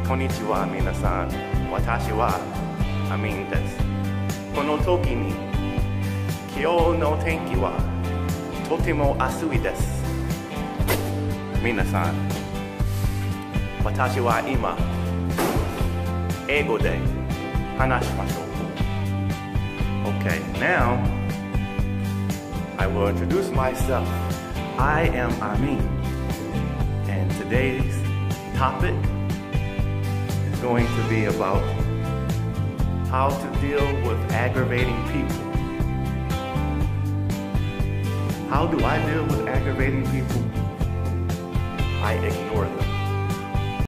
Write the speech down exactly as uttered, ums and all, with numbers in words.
こんにちは皆さん。私はアミンです。この時に今日の天気はとても暑いです。皆さん、私は今英語で話しましょう。Okay, now I will introduce myself. I am Amin, and today's topic is going to be about how to deal with aggravating people. How do I deal with aggravating people? I ignore them.